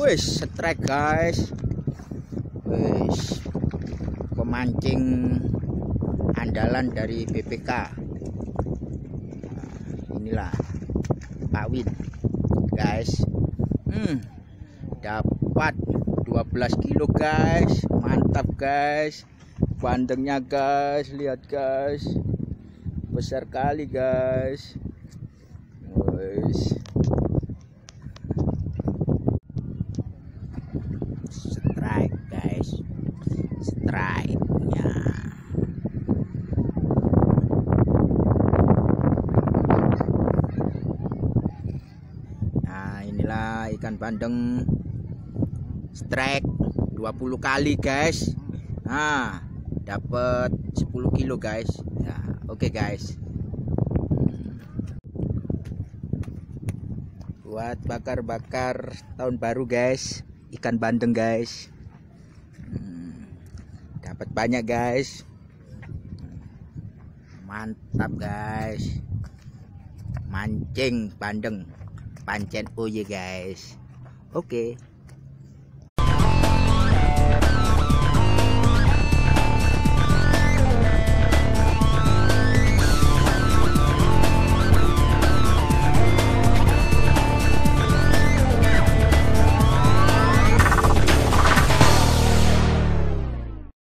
Wis, strike guys. Wis, pemancing andalan dari BPK. Nah, inilah Pak Win guys. Dapat 12 kilo guys. Mantap guys. Bandengnya guys, lihat guys. Besar kali guys. Wis. Strike guys. Strike-nya. Nah, inilah ikan bandeng strike 20 kali guys. Nah, dapat 10 kilo guys. Ya, oke guys. Buat bakar-bakar tahun baru guys, ikan bandeng guys. Dapat banyak guys. Mantap guys. Mancing bandeng pancen oye guys. Oke.